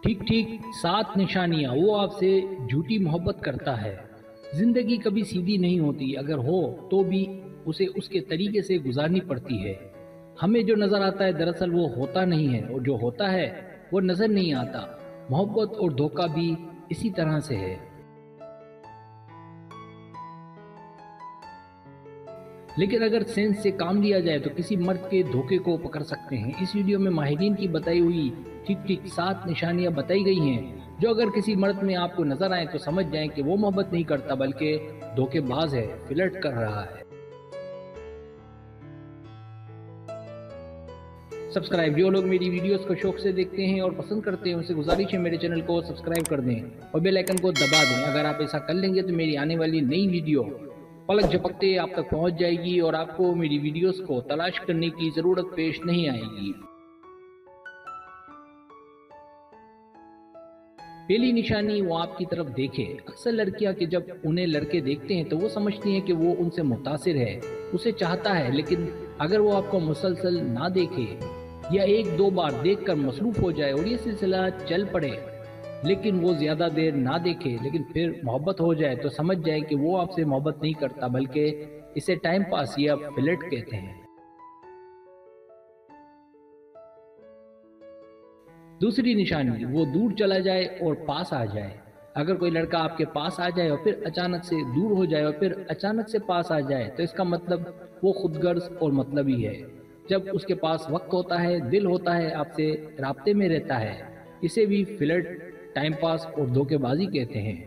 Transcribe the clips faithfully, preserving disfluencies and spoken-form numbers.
ٹھیک ٹھیک سات نشانیاں وہ آپ سے جھوٹی محبت کرتا ہے۔ زندگی کبھی سیدھی نہیں ہوتی، اگر ہو تو بھی اسے اس کے طریقے سے گزارنی پڑتی ہے۔ ہمیں جو نظر آتا ہے دراصل وہ ہوتا نہیں ہے، اور جو ہوتا ہے وہ نظر نہیں آتا۔ محبت اور دھوکہ بھی اسی طرح سے ہے۔ لیکن اگر سینس سے کام لیا جائے تو کسی مرد کے دھوکے کو پکڑ سکتے ہیں۔ اس ویڈیو میں ماہرین کی بتائی ہوئی ٹھیک ٹھیک سات نشانیاں بتائی گئی ہیں جو اگر کسی مرد میں آپ کو نظر آئیں تو سمجھ جائیں کہ وہ محبت نہیں کرتا بلکہ دھوکے باز ہے، فلرٹ کر رہا ہے۔ سبسکرائب جو لوگ میری ویڈیوز کو شوق سے دیکھتے ہیں اور پسند کرتے ہیں ان سے گزارش ہے میرے چینل کو سبسکرائب کر دیں اور بیل آئیکن کو دبا دیں۔ اگر آپ ایسا کر لیں گے تو میری آنے والی نئی ویڈیو پلک جھپکتے آپ تک پہنچ جائے گی اور آپ کو میری ویڈیوز کو تلاش کرنے کی ضرورت پیش نہیں آئے گی۔ پہلی نشانی، وہ آپ کی طرف دیکھے۔ اکثر لڑکیاں کہ جب انہیں لڑکے دیکھتے ہیں تو وہ سمجھتی ہیں کہ وہ ان سے متاثر ہے، اسے چاہتا ہے، لیکن اگر وہ آپ کو مسلسل نہ دیکھے یا ایک دو بار دیکھ کر مصروف ہو جائے اور یہ سلسلہ چل پڑے لیکن وہ زیادہ دیر نہ دیکھے لیکن پھر محبت ہو جائے تو سمجھ جائے کہ وہ آپ سے محبت نہیں کرتا بلکہ اسے ٹائم پاس یا فلرٹ کہتے ہیں۔ دوسری نشانی، وہ دور چلا جائے اور پاس آ جائے۔ اگر کوئی لڑکا آپ کے پاس آ جائے اور پھر اچانک سے دور ہو جائے اور پھر اچانک سے پاس آ جائے تو اس کا مطلب وہ خود غرض اور مطلبی ہے۔ جب اس کے پاس وقت ہوتا ہے، دل ہوتا ہے، آپ سے رابطے میں رہتا ہے، اسے بھی فلرٹ، ٹائم پاس اور دھوکے بازی کہتے ہیں۔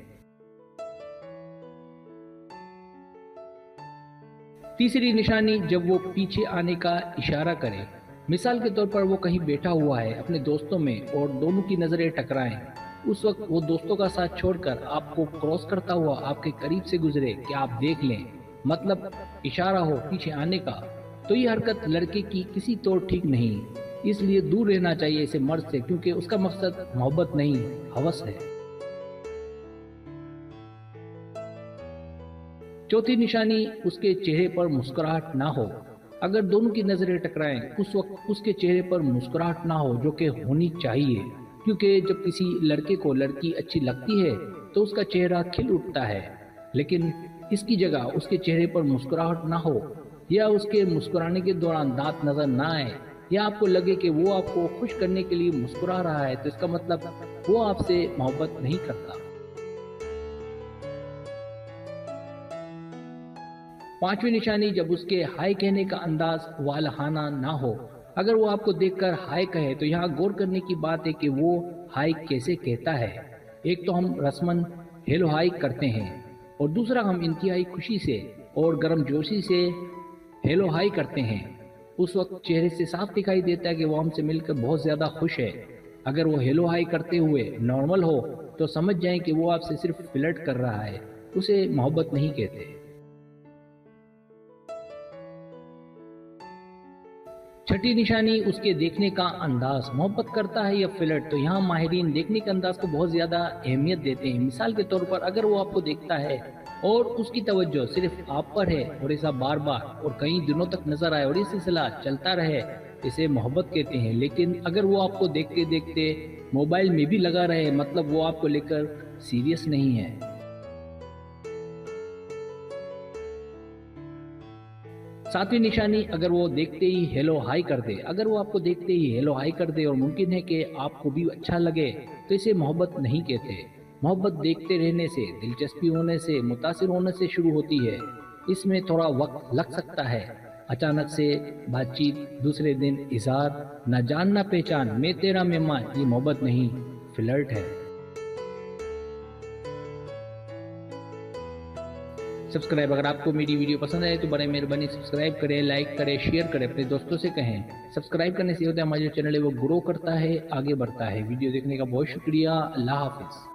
تیسری نشانی، جب وہ پیچھے آنے کا اشارہ کرے۔ مثال کے طور پر وہ کہیں بیٹھا ہوا ہے اپنے دوستوں میں اور دونوں کی نظریں ٹکرائیں، اس وقت وہ دوستوں کا ساتھ چھوڑ کر آپ کو کراس کرتا ہوا آپ کے قریب سے گزرے کہ آپ دیکھ لیں، مطلب اشارہ ہو پیچھے آنے کا، تو یہ حرکت لڑکے کی کسی طور ٹھیک نہیں، اس لیے دور رہنا چاہیے اسے مرد سے، کیونکہ اس کا مقصد محبت نہیں، ہوس ہے۔ چوتھی نشانی، اس کے چہرے پر مسکراہٹ نہ ہو۔ اگر دونوں کی نظریں ٹکرائیں اس وقت اس کے چہرے پر مسکراہٹ نہ ہو، جو کہ ہونی چاہیے، کیونکہ جب کسی لڑکے کو لڑکی اچھی لگتی ہے تو اس کا چہرہ کھل اٹھتا ہے، لیکن اس کی جگہ اس کے چہرے پر مسکراہٹ نہ ہو یا اس کے مسکرانے کے دوران دانت نظر نہ آئے یا آپ کو لگے کہ وہ آپ کو خوش کرنے کے لیے مسکرا رہا ہے تو اس کا مطلب وہ آپ سے محبت نہیں کرتا۔ پانچویں نشانی، جب اس کے ہائے کہنے کا انداز والہانہ نہ ہو۔ اگر وہ آپ کو دیکھ کر ہائے کہے تو یہاں غور کرنے کی بات ہے کہ وہ ہائے کیسے کہتا ہے۔ ایک تو ہم رسمن ہیلو ہائے کرتے ہیں اور دوسرا ہم انتہائی خوشی سے اور گرم جوشی سے ہیلو ہائے کرتے ہیں۔ اس وقت چہرے سے صاف دکھائی دیتا ہے کہ وہ ہم سے مل کر بہت زیادہ خوش ہے۔ اگر وہ ہیلو ہائے کرتے ہوئے نارمل ہو تو سمجھ جائیں کہ وہ آپ سے صرف فلرٹ کر رہا ہے، اسے محبت نہیں کہتے۔ چھٹی نشانی، اس کے دیکھنے کا انداز، محبت کرتا ہے یا فلرٹ، تو یہاں ماہرین دیکھنے کے انداز کو بہت زیادہ اہمیت دیتے ہیں۔ مثال کے طور پر اگر وہ آپ کو دیکھتا ہے اور اس کی توجہ صرف آپ پر ہے اور ایسا بار بار اور کئی دنوں تک نظر آئے اور یہ سلسلہ چلتا رہے، اسے محبت کہتے ہیں۔ لیکن اگر وہ آپ کو دیکھتے دیکھتے موبائل میں بھی لگا رہے، مطلب وہ آپ کو لے کر سیریس نہیں ہے۔ ساتویں نشانی، اگر وہ دیکھتے ہی ہیلو ہائی کر دے۔ اگر وہ آپ کو دیکھتے ہی ہیلو ہائی کر دے اور ممکن ہے کہ آپ کو بھی اچھا لگے تو اسے محبت نہیں کہتے۔ محبت دیکھتے رہنے سے، دلچسپی ہونے سے، متاثر ہونے سے شروع ہوتی ہے۔ اس میں تھوڑا وقت لگ سکتا ہے، اچانک سے بات چیت، دوسرے دن اظہار، نہ جان نہ پہچان، میں تیرا مہمان، یہ محبت نہیں، فلرٹ ہے۔ سبسکرائب، اگر آپ کو میری ویڈیو پسند آئے تو بڑے مہربانی سبسکرائب کریں، لائک کریں، شیئر کریں، اپنے دوستوں سے کہیں۔ سبسکرائب کرنے سے ہوتا ہے ہمارا جو چینل ہے وہ گرو کرتا ہے، آگے بڑھتا ہے۔ ویڈیو دیکھنے کا بہت شکریہ، اللہ حافظ۔